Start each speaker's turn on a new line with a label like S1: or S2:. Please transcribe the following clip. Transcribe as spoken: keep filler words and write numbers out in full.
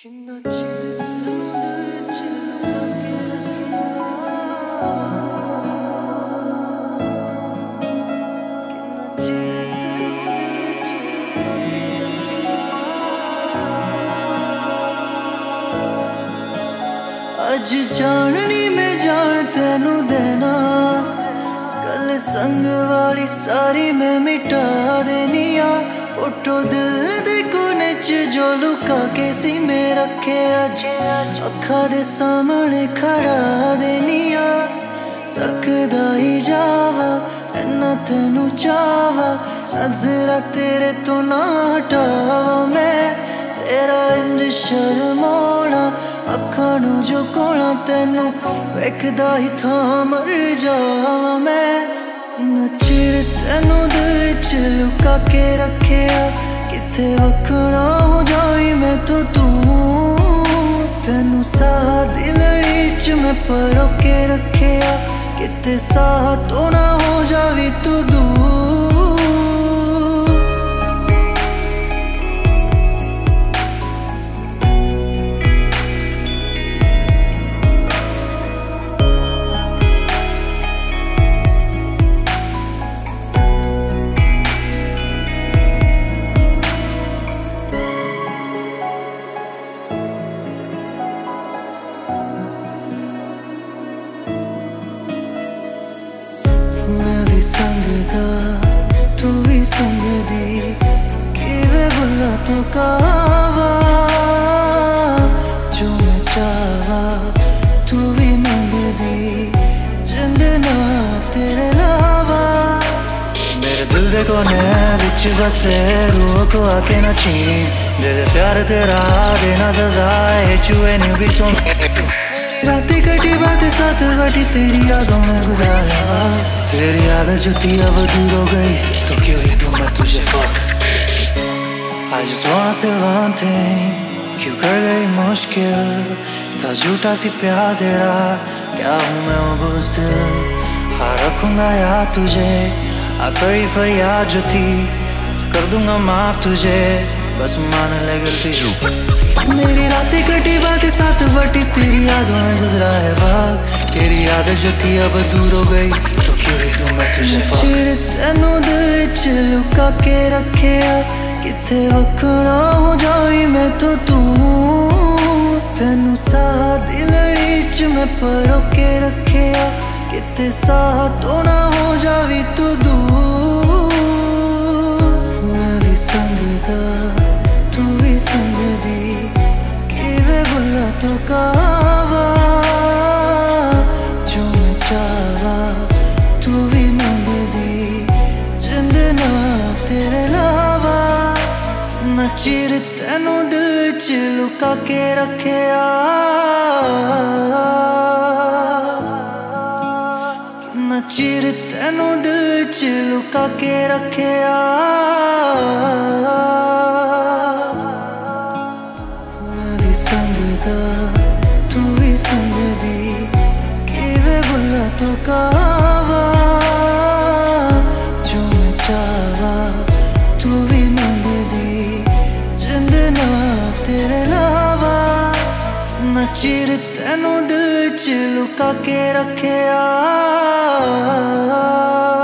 S1: किन्ना चिर तेनू दिल च लुका के रखिया, किन्ना चिर तेनू दिल च लुका के रखिया। अज जाननी मैं जान तेनू देना, गल संग वाली सारी मैं मिटा देनी आ। फोटो दिल दे कोने च जो लुका के सी मैं रखे, अज अखा दे सामने खड़ा देनी आ। तकदा ही जावा इन्ना तेनू चावा, नजरा तेरे तो ना हटावा। मैं तेरा इंज शर्माना, अखा नू जो कोला तेनू वेखदा ही था मर जावा। मैं ना चिर तेनू दिल च लुका के रखिया, किथे वखना हो जाई मैं तो तू। तेनू साह दी लड़ी च मैं परो के रखिया, किथे साह तो ना हो जावी तू दूर। मैं भी संग दा तू भी संग दी, किवे बुला तो कावा। जो मैं चावा तू भी मंग दी, जिंद ना तेरे लावा। मेरे दिल दे कोने विच बसे रूह को आके ना छीन, मेरे प्यार तेरा देना सजा है चुए न्यू भी सुन। रातें कटी बातें साथ बटी तेरी यादों में गुजारा, तेरी आदत जो थी अब दूर हो गई तो क्यों ही दूं मैं तुझे fuck। I just wanna say one thing, क्यों कर गई मुश्किल था झूठा सी प्यार तेरा। क्या हूँ मैं वो बुज़दिल, हाँ रखूंगा याद तुझे। आखिरी फरियाद जो थी कर दूंगा माफ तुझे, बस मान ले गलती। मेरी रातें कटी बातें साथ बटी तेरी यादों में गुजरा है वक्त, तेरी आदत जो थी अब दूर हो गई तो क्यों ही दूं मैं तुझे fuck। चिर तेनू दिल च लुका के रखिया, किथे वखना हो जाई मैं तो तू। तेनू साह दी लड़ी च मैं परो के रखिया, किथे साह तो ना हो जावी तू दूर। मैं भी संग दा तू भी संग दी, किवे बुला तो कावा। जो मैं चावा तू भी मंग दी, जिंद ना तेरे लावा। ना चिर तेनू दिल च लुका के रखिया, ना चिर तेनू दिल च लुका के रखिया। संग दा तू भी संग दी, किवे बुला तो कावा। जो मैं चावा तू भी मंग दी, जिंद ना तेरे लावा। ना चिर तेनू दिल च लुका के रखिया।